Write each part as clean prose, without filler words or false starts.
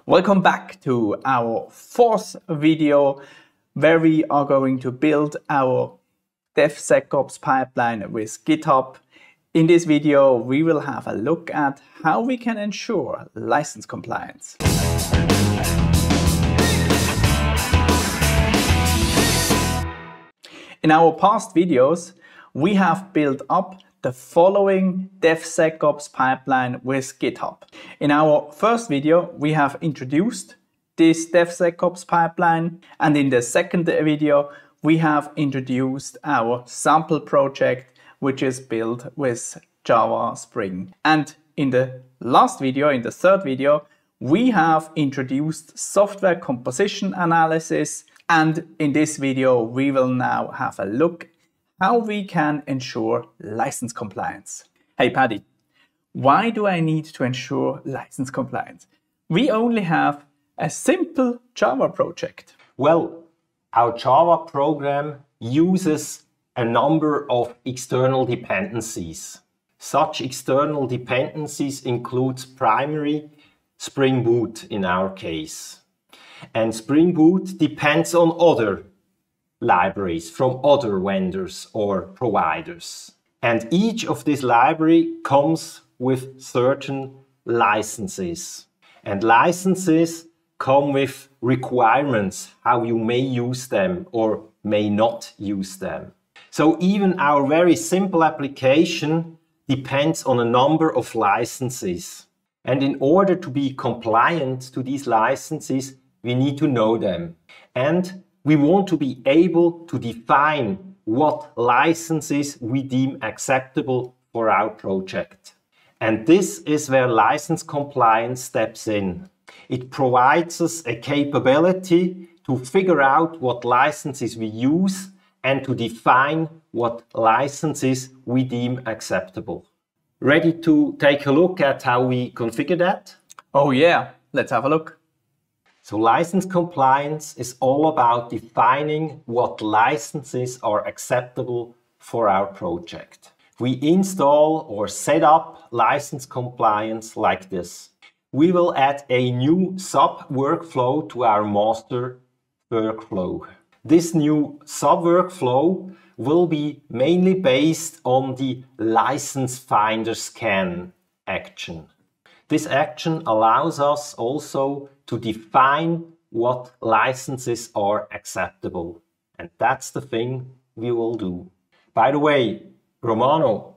Welcome back to our fourth video where we are going to build our DevSecOps pipeline with GitHub. In this video, we will have a look at how we can ensure license compliance. In our past videos, we have built up the following DevSecOps pipeline with GitHub. In our first video, we have introduced this DevSecOps pipeline, and in the second video, we have introduced our sample project, which is built with Java Spring. And in the last video, in the third video, we have introduced software composition analysis. And in this video, we will now have a look how we can ensure license compliance. Hey Paddy, why do I need to ensure license compliance? We only have a simple Java project. Well, our Java program uses a number of external dependencies. Such external dependencies includes primary Spring Boot in our case. And Spring Boot depends on other libraries from other vendors or providers. And each of these libraries comes with certain licenses. And licenses come with requirements how you may use them or may not use them. So even our very simple application depends on a number of licenses. And in order to be compliant to these licenses, we need to know them. And we want to be able to define what licenses we deem acceptable for our project. And this is where license compliance steps in. It provides us a capability to figure out what licenses we use and to define what licenses we deem acceptable. Ready to take a look at how we configure that? Oh yeah, let's have a look. So license compliance is all about defining what licenses are acceptable for our project. We install or set up license compliance like this. We will add a new sub-workflow to our master workflow. This new sub-workflow will be mainly based on the license finder scan action. This action allows us also to define what licenses are acceptable. And that's the thing we will do. By the way, Romano,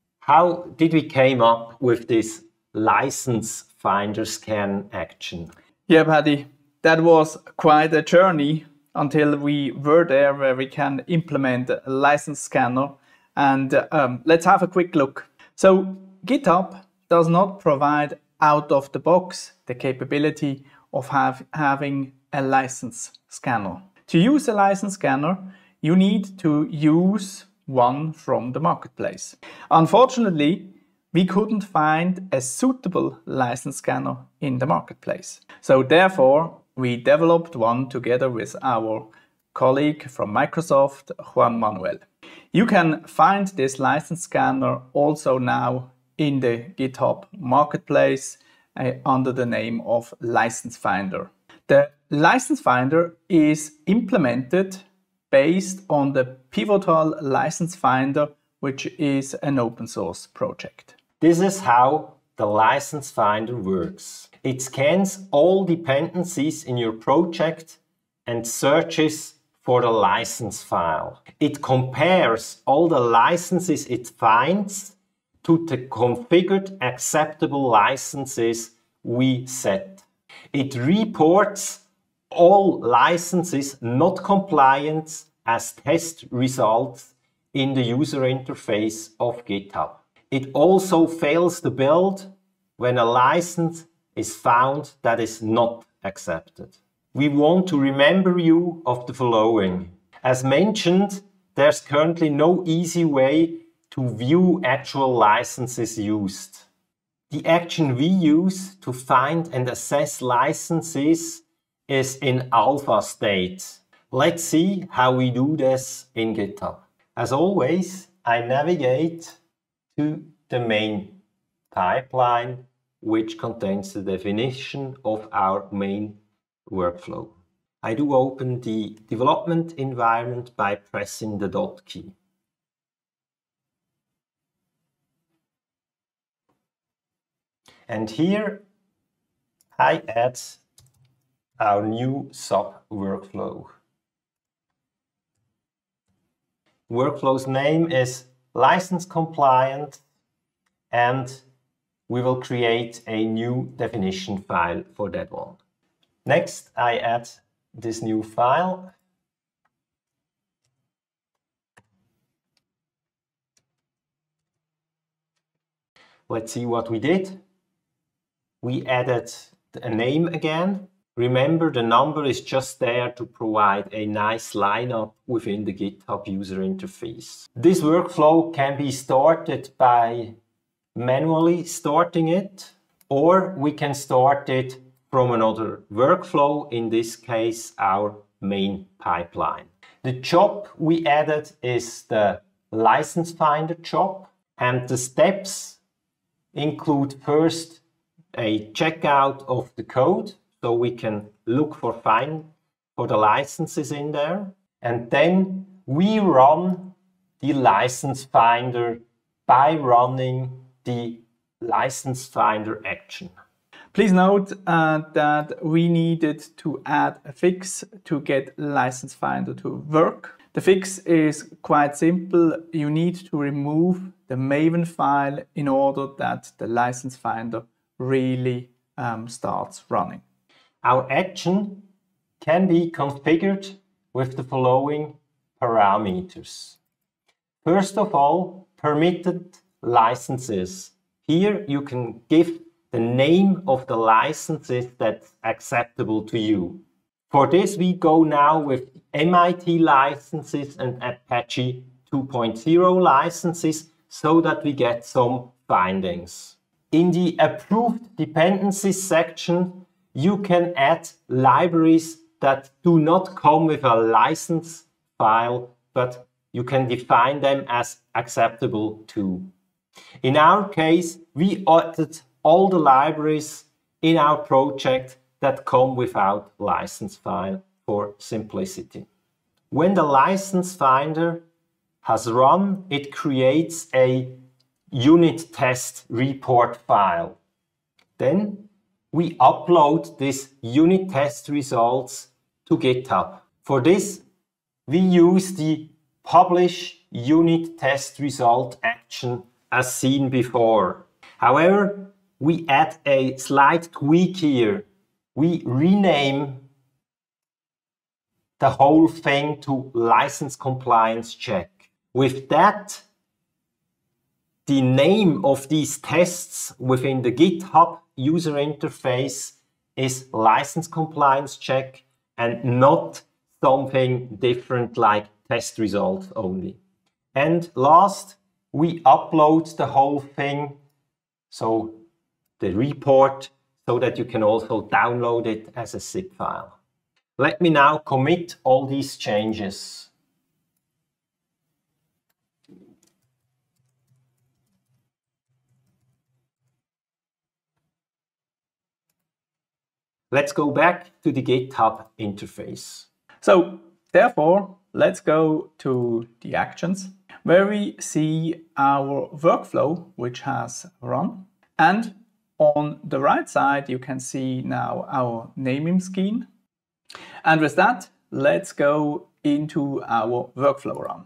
how did we came up with this license finder scan action? Yeah, Paddy, that was quite a journey until we were there where we can implement a license scanner. And let's have a quick look. So GitHub does not provide out of the box the capability of having a license scanner. To use a license scanner, you need to use one from the marketplace. Unfortunately, we couldn't find a suitable license scanner in the marketplace. So therefore, we developed one together with our colleague from Microsoft, Juan Manuel. You can find this license scanner also now in the GitHub marketplace under the name of License Finder. The License Finder is implemented based on the Pivotal License Finder, which is an open source project. This is how the License Finder works. It scans all dependencies in your project and searches for the license file. It compares all the licenses it finds to the configured acceptable licenses we set. It reports all licenses not compliant as test results in the user interface of GitHub. It also fails the build when a license is found that is not accepted. We want to remember you of the following. As mentioned, there's currently no easy way to view actual licenses used. The action we use to find and assess licenses is in alpha state. Let's see how we do this in GitHub. As always, I navigate to the main pipeline which contains the definition of our main workflow. I do open the development environment by pressing the dot key. And here I add our new sub-workflow. Workflow's name is license compliant, and we will create a new definition file for that one. Next, I add this new file. Let's see what we did. We added a name again. Remember, the number is just there to provide a nice lineup within the GitHub user interface. This workflow can be started by manually starting it, or we can start it from another workflow, in this case our main pipeline. The job we added is the license finder job, and the steps include first a checkout of the code, so we can look for the licenses in there, and then we run the license finder by running the license finder action. Please note that we needed to add a fix to get license finder to work. The fix is quite simple. You need to remove the Maven file in order that the license finder really starts running. Our action can be configured with the following parameters. First of all, permitted licenses. Here you can give the name of the licenses that's acceptable to you. For this, we go now with MIT licenses and Apache 2.0 licenses so that we get some findings. In the approved dependencies section, you can add libraries that do not come with a license file, but you can define them as acceptable too. In our case, we added all the libraries in our project that come without license file for simplicity. When the license finder has run, it creates a unit test report file. Then we upload this unit test results to GitHub. For this, we use the publish unit test result action as seen before. However, we add a slight tweak here. We rename the whole thing to license compliance check. With that, the name of these tests within the GitHub user interface is license compliance check and not something different like test results only. And last, we upload the whole thing, so the report, so that you can also download it as a zip file. Let me now commit all these changes. Let's go back to the GitHub interface. So therefore, let's go to the actions where we see our workflow which has run. And on the right side, you can see now our naming scheme. And with that, let's go into our workflow run.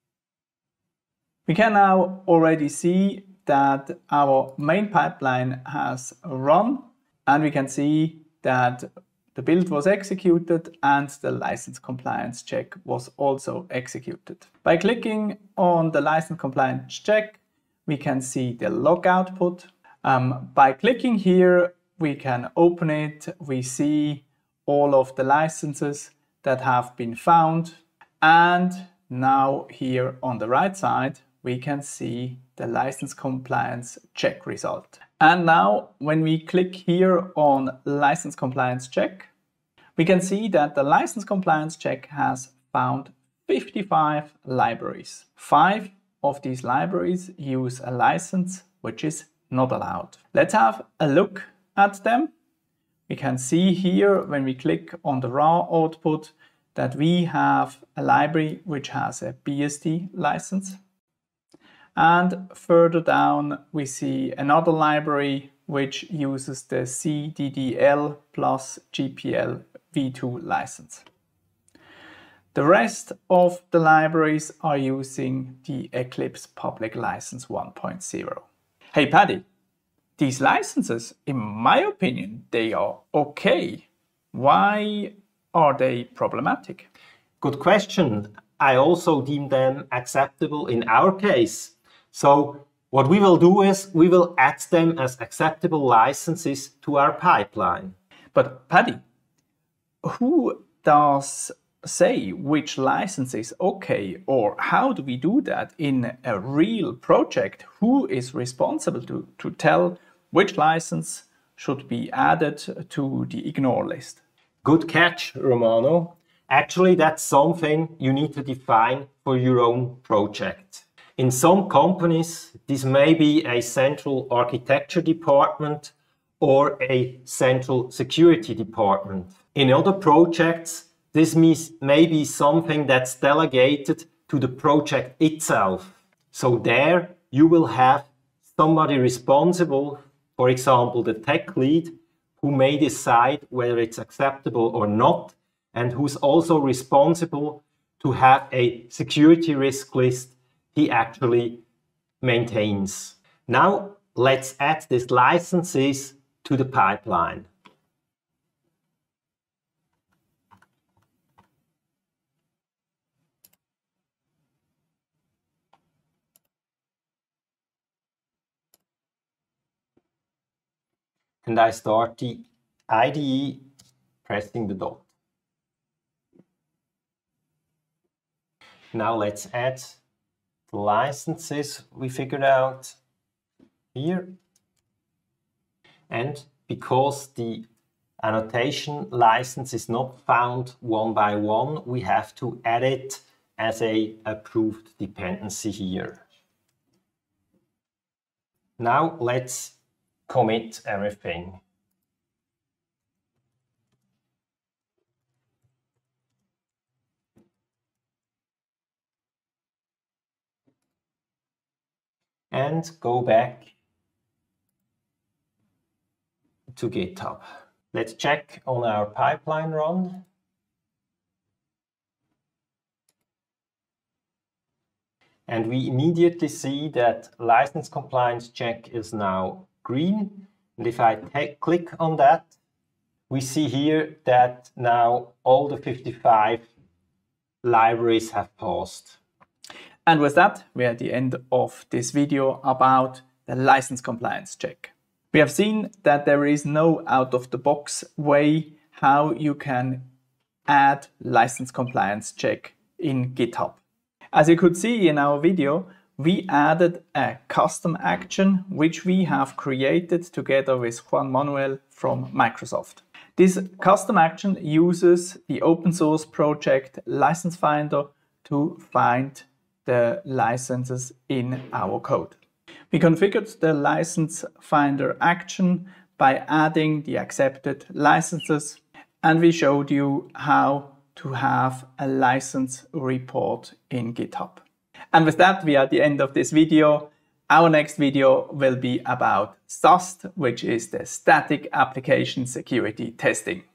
We can now already see that our main pipeline has run, and we can see that the build was executed and the license compliance check was also executed. By clicking on the license compliance check, we can see the log output. By clicking here, we can open it. We see all of the licenses that have been found. And now here on the right side, we can see the license compliance check result. And now when we click here on license compliance check, we can see that the license compliance check has found 55 libraries. 5 of these libraries use a license which is not allowed. Let's have a look at them. We can see here when we click on the raw output that we have a library which has a BSD license. And further down we see another library which uses the CDDL plus GPL v2 license. The rest of the libraries are using the Eclipse Public License 1.0. Hey Paddy, these licenses, in my opinion, they are okay. Why are they problematic? Good question. I also deem them acceptable in our case. So what we will do is we will add them as acceptable licenses to our pipeline. But Paddy, who does say which license is okay, or how do we do that in a real project? Who is responsible to tell which license should be added to the ignore list? Good catch, Romano. Actually, that's something you need to define for your own project. In some companies, this may be a central architecture department or a central security department. In other projects, this may be something that's delegated to the project itself. So there you will have somebody responsible, for example, the tech lead, who may decide whether it's acceptable or not, and who's also responsible to have a security risk list he actually maintains. Now let's add these licenses to the pipeline. And I start the IDE pressing the dot. Now let's add the licenses we figured out here. And because the annotation license is not found one by one, we have to add it as an approved dependency here. Now let's commit everything. And go back to GitHub. Let's check on our pipeline run. And we immediately see that license compliance check is now green. And if I click on that, we see here that now all the 55 libraries have passed. And with that, we are at the end of this video about the license compliance check. We have seen that there is no out-of-the-box way how you can add license compliance check in GitHub. As you could see in our video, we added a custom action which we have created together with Juan Manuel from Microsoft. This custom action uses the open source project License Finder to find the licenses in our code. We configured the License Finder action by adding the accepted licenses, and we showed you how to have a license report in GitHub. And with that, we are at the end of this video. Our next video will be about SAST, which is the Static Application Security Testing.